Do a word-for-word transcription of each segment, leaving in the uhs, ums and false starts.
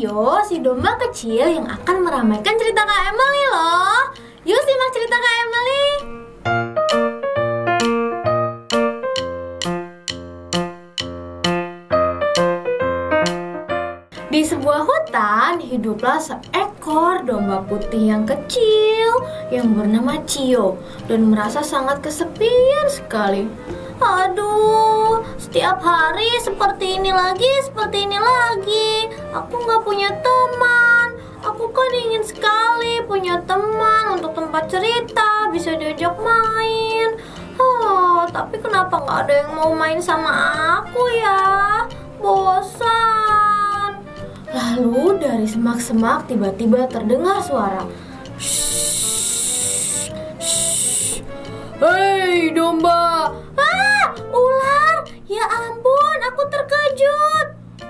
Cio, si domba kecil yang akan meramaikan cerita Kak Emily loh. Yuk simak cerita Kak Emily. Di sebuah hutan hiduplah seekor domba putih yang kecil yang bernama Cio dan merasa sangat kesepian sekali. Aduh, setiap hari seperti ini lagi, seperti ini lagi. Aku gak punya teman. Aku kan ingin sekali punya teman untuk tempat cerita, bisa diajak main. Oh, tapi kenapa gak ada yang mau main sama aku ya? Bosan. Lalu dari semak-semak tiba-tiba terdengar suara. Shh, shh. Hei domba! Ah, ular! Ya ampun, aku terkejut.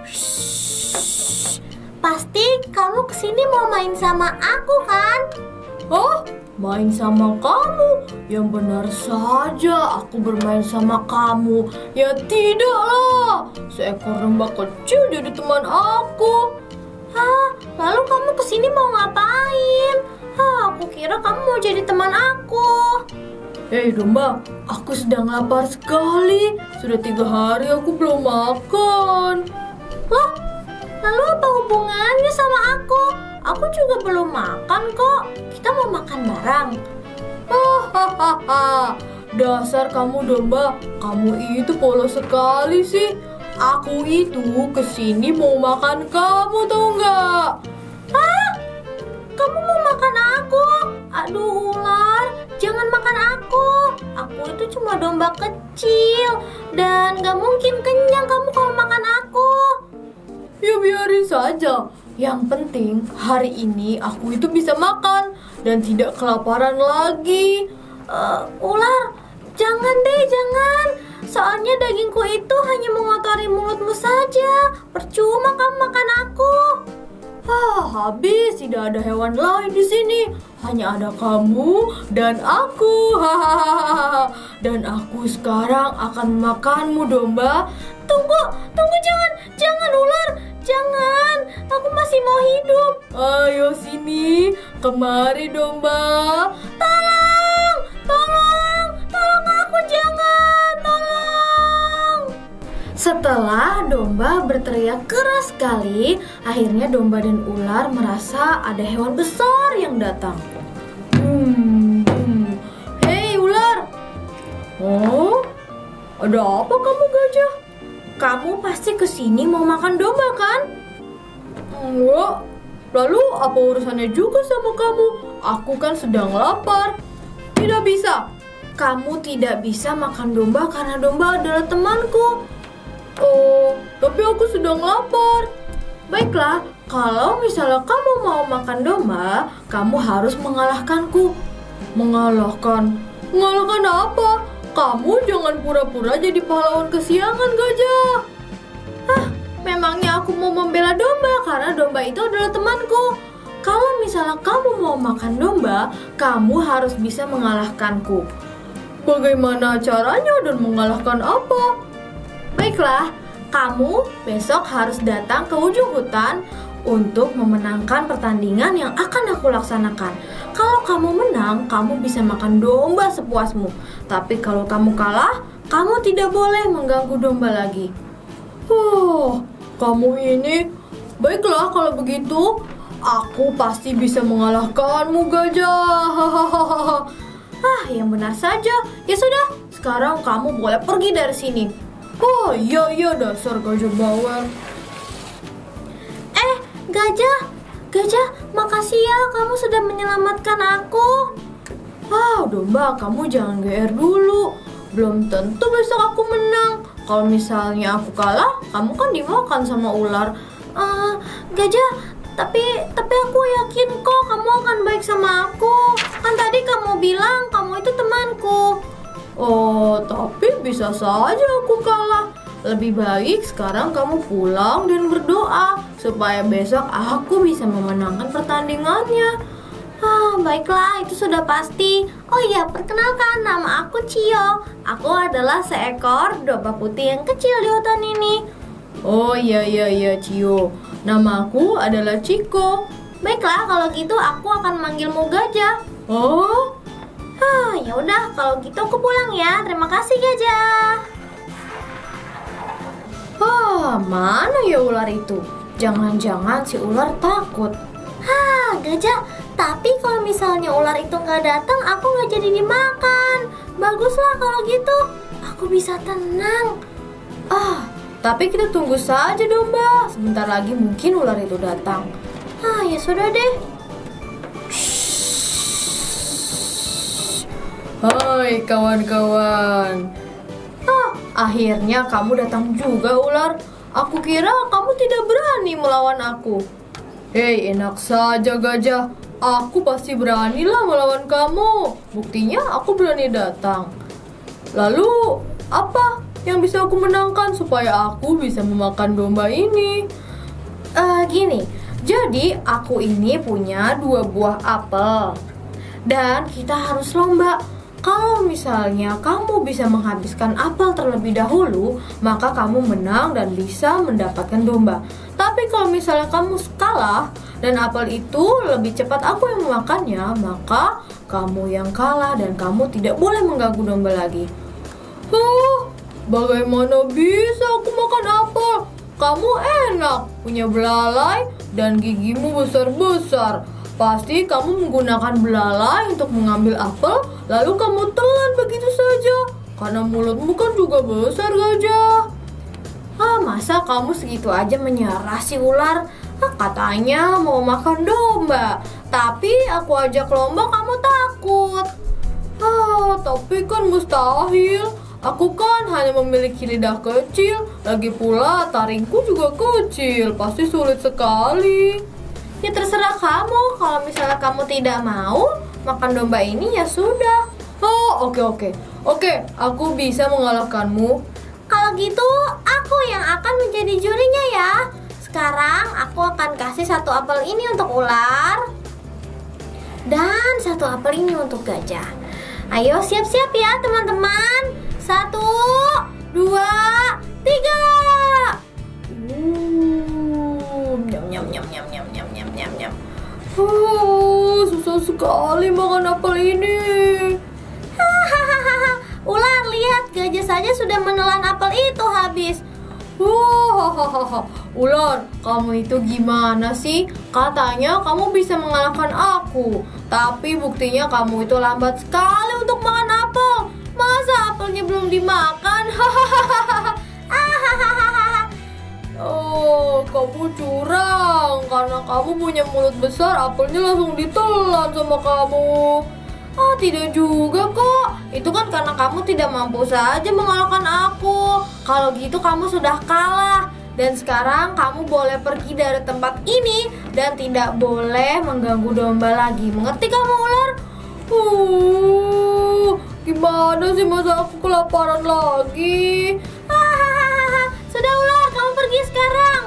Shh. Pasti kamu kesini mau main sama aku kan? Oh, main sama kamu? Yang benar saja aku bermain sama kamu. Ya tidaklah, seekor domba kecil jadi teman aku. Hah, lalu kamu kesini mau ngapain? Hah, aku kira kamu mau jadi teman aku. Hei domba, aku sedang lapar sekali. Sudah tiga hari aku belum makan. Loh, lalu apa hubungannya sama aku? Aku juga belum makan kok. Kita mau makan bareng. Hahaha, dasar kamu domba, kamu itu polos sekali sih. Aku itu kesini mau makan kamu, tahu nggak? Hah? Kamu mau makan aku? Aduh ular, jangan makan aku. Aku itu cuma domba kecil dan gak mungkin kenyang kamu kalau makan aku. Ya biarin saja. Yang penting hari ini aku itu bisa makan dan tidak kelaparan lagi. uh, Ular, jangan deh, jangan. Soalnya dagingku itu hanya mengotori mulutmu saja. Percuma kamu makan aku. Ah, habis tidak ada hewan lain di sini. Hanya ada kamu dan aku. Hahaha. Dan aku sekarang akan memakanmu domba. Tunggu, tunggu jangan, jangan ular, jangan. Aku masih mau hidup. Ayo sini, kemari domba. Tolong, tolong, tolong aku jangan, tolong. Setelah domba berteriak keras sekali, akhirnya domba dan ular merasa ada hewan besar yang datang. Hmm, hmm. Hei ular. Oh, ada apa kamu gajah? Kamu pasti kesini mau makan domba kan? Enggak. Lalu apa urusannya juga sama kamu? Aku kan sedang lapar. Tidak bisa. Kamu tidak bisa makan domba karena domba adalah temanku. Oh, tapi aku sedang lapar. Baiklah, kalau misalnya kamu mau makan domba, kamu harus mengalahkanku. Mengalahkan? Mengalahkan apa? Kamu jangan pura-pura jadi pahlawan kesiangan gajah. Hah, memangnya aku mau membela domba karena domba itu adalah temanku. Kalau misalnya kamu mau makan domba, kamu harus bisa mengalahkanku. Bagaimana caranya dan mengalahkan apa? Baiklah, kamu besok harus datang ke ujung hutan untuk memenangkan pertandingan yang akan aku laksanakan. Kalau kamu menang, kamu bisa makan domba sepuasmu. Tapi kalau kamu kalah, kamu tidak boleh mengganggu domba lagi. Oh, kamu ini... Baiklah kalau begitu, aku pasti bisa mengalahkanmu gajah. Ah, yang benar saja. Ya sudah, sekarang kamu boleh pergi dari sini. Oh iya iya dasar gajah bawel. Eh gajah, gajah makasih ya kamu sudah menyelamatkan aku. Ah domba kamu jangan G R dulu. Belum tentu besok aku menang. Kalau misalnya aku kalah, kamu kan dimakan sama ular. uh, Gajah, tapi tapi aku yakin kok kamu akan baik sama aku. Kan tadi kamu bilang kamu itu temanku. Oh, tapi bisa saja aku kalah. Lebih baik sekarang kamu pulang dan berdoa supaya besok aku bisa memenangkan pertandingannya. Ah, baiklah, itu sudah pasti. Oh iya, perkenalkan, nama aku Cio. Aku adalah seekor domba putih yang kecil di hutan ini. Oh iya iya iya Cio. Namaku adalah Ciko. Baiklah, kalau gitu aku akan manggilmu Gajah. Oh, Hah, ya udah, kalau gitu aku pulang ya. Terima kasih Gajah. ah, mana ya ular itu? Jangan-jangan si ular takut. Hah, Gajah, tapi kalau misalnya ular itu nggak datang, aku nggak jadi dimakan. Baguslah kalau gitu, aku bisa tenang. Ah, tapi kita tunggu saja domba. Sebentar lagi mungkin ular itu datang. Ah, ya sudah deh. Hai kawan-kawan. Ah, akhirnya kamu datang juga ular. Aku kira kamu tidak berani melawan aku. Hei, enak saja gajah. Aku pasti beranilah melawan kamu. Buktinya aku berani datang. Lalu, apa yang bisa aku menangkan supaya aku bisa memakan domba ini? Eh, gini, Jadi, aku ini punya dua buah apel. Dan kita harus lomba. Kalau misalnya kamu bisa menghabiskan apel terlebih dahulu, maka kamu menang dan bisa mendapatkan domba. Tapi kalau misalnya kamu kalah dan apel itu lebih cepat aku yang memakannya, maka kamu yang kalah dan kamu tidak boleh mengganggu domba lagi. Huh, bagaimana bisa aku makan apel? Kamu enak, punya belalai dan gigimu besar-besar. Pasti kamu menggunakan belalai untuk mengambil apel, lalu kamu telan begitu saja. Karena mulutmu kan juga besar, gajah. Ah, masa kamu segitu aja menyerah si ular? Ah, katanya mau makan domba. Tapi aku ajak lomba kamu takut. Ah, tapi kan mustahil. Aku kan hanya memiliki lidah kecil. Lagi pula taringku juga kecil. Pasti sulit sekali. ya terserah kamu. Kalau misalnya kamu tidak mau makan domba ini, ya sudah. Oh, oke oke. Oke, aku bisa mengalahkanmu. Kalau gitu, aku yang akan menjadi jurinya ya. Sekarang aku akan kasih satu apel ini untuk ular dan satu apel ini untuk gajah. Ayo siap-siap ya teman-teman. Satu, dua, tiga. Uh, nyam nyam nyam nyam nyam nyam nyam nyam nyam. Oh, susah sekali makan apel ini. Hahaha. Ular, lihat, gajah saja sudah menelan apel itu habis. Wah, ular, kamu itu gimana sih? Katanya kamu bisa mengalahkan aku, tapi buktinya kamu itu lambat sekali untuk makan apel. Masa apelnya belum dimakan? Oh, kamu curang. Karena kamu punya mulut besar, apelnya langsung ditelan sama kamu. Oh, tidak juga kok. Itu kan karena kamu tidak mampu saja mengalahkan aku. Kalau gitu kamu sudah kalah. Dan sekarang kamu boleh pergi dari tempat ini dan tidak boleh mengganggu domba lagi. Mengerti kamu, ular? Uh, gimana sih, masa aku kelaparan lagi? Hahaha. Sudah ular, kamu pergi sekarang.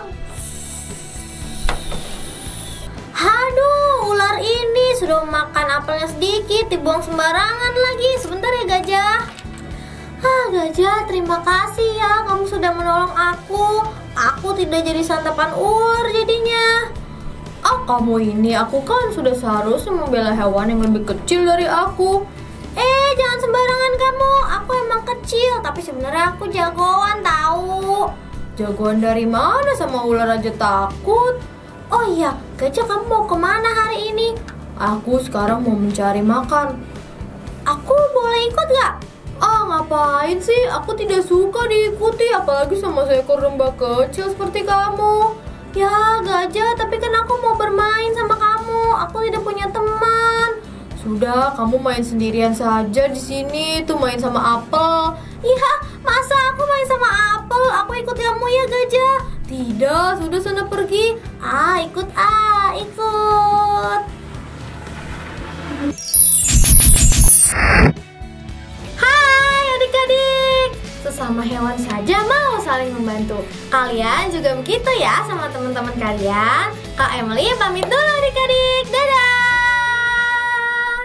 Aduh, ular ini sudah makan apelnya sedikit, dibuang sembarangan lagi. Sebentar ya gajah. Ah, gajah, terima kasih ya, kamu sudah menolong aku. Aku tidak jadi santapan ular jadinya. Ah, kamu ini, aku kan sudah seharusnya membela hewan yang lebih kecil dari aku. Eh, jangan sembarangan kamu. Aku emang kecil, tapi sebenarnya aku jagoan tahu. Jagoan dari mana? Sama ular aja takut. Oh iya, gajah, kamu mau kemana hari ini? Aku sekarang mau mencari makan. Aku boleh ikut gak? Ah, ngapain sih? Aku tidak suka diikuti, apalagi sama seekor domba kecil seperti kamu. Ya gajah, tapi kan aku mau bermain sama kamu. Aku tidak punya teman. Sudah, kamu main sendirian saja di sini. Tuh main sama apel. Ya, masa aku main sama apel? Aku ikut kamu ya gajah. Tidak, sudah sana pergi. Ah, ikut ah, ikut. Hai adik-adik. Sesama hewan saja mau saling membantu. Kalian juga begitu ya sama teman-teman kalian. Kak Emily pamit dulu adik-adik. Dadah.